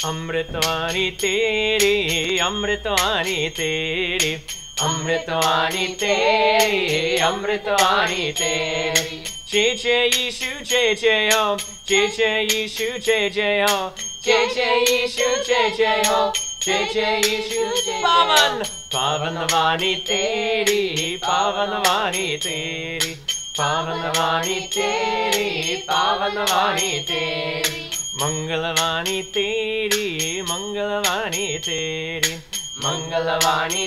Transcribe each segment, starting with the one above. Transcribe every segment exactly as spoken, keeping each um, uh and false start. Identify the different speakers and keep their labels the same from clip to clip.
Speaker 1: अमृतवाणी तेरी अमृतवाणी तेरी अमृतवाणी तेरी अमृतवाणी तेरी जय जय यीशु जय जय हो जय जय यीशु जय जय हो जय जय यीशु जय जय हो जय जय यीशु पावन पावन वाणी तेरी पावन वाणी तेरी पावन वाणी तेरी पावन वाणी तेरी मंगलवाणी तेरी मंगलवाणी तेरी मंगलवाणी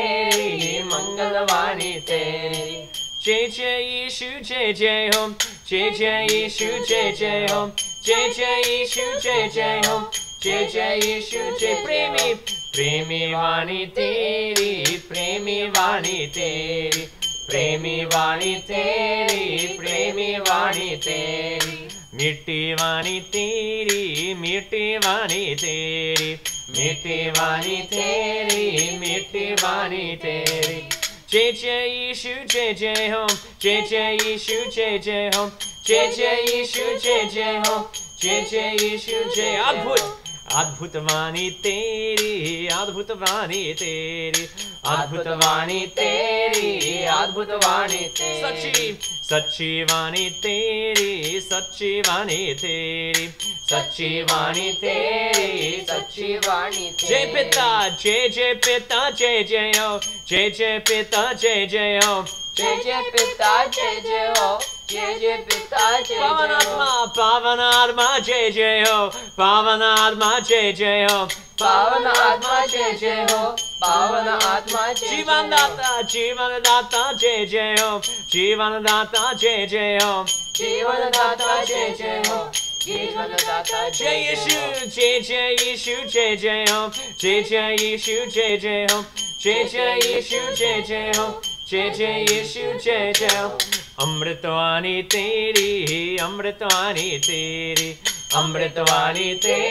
Speaker 1: तेरी मंगलवाणी तेरी जय जय यीशु जय जय हो जय जय यीशु जय जय हो जय जय यीशु जय जय हो जय जय यीशु जय प्रेमी प्रेमी वाणी तेरी प्रेमी वाणी तेरी प्रेमी वाणी तेरी प्रेमी वाणी तेरी मीठी वाणी तेरी मीठी वाणी तेरी मीठी वाणी तेरी मीठी वाणी तेरी जय जय यीशु जय जय हो जय जय यीशु जय जय हो जय जय यीशु जय जय हो जय जय यीशु जय अद्भुत अद्भुत वाणी तेरी अद्भुत वाणी तेरी अद्भुत वाणी तेरी अद्भुत वाणी तेरी सच्ची सच्ची वाणी तेरी सच्ची वाणी तेरी सच्ची वाणी तेरी सच्ची वाणी जय पिता जय जय पिता जय जय हो जय जय पिता जय जय हो जय जय पिता जय जय हो जय जय पिता जय पावन आत्मा पावन आत्मा जय जय हो पावन आत्मा जय जय हो पावन आत्मा जय जय हो पावन आत्मा जीवन दाता जीवन दाता जय जय हो जीवन दाता जय जय हो जीवन दाता जय जय हो जीवन दाता जय यीशु जय जय यीशु जय जय हो जय जय यीशु जय जय हो जय जय यीशु जय जय हो जय जय यीशु जय जय हो अमृतवाणी तेरी अमृतवाणी तेरी अमृतवाणी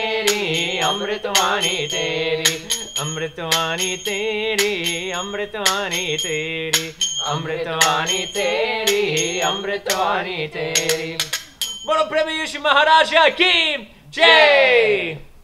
Speaker 1: तेरी अमृतवाणी तेरी अमृतवाणी तेरी अमृतवाणी तेरी अमृतवाणी तेरी अमृतवाणी तेरी बोलो प्रभु यीशु महाराज की जय।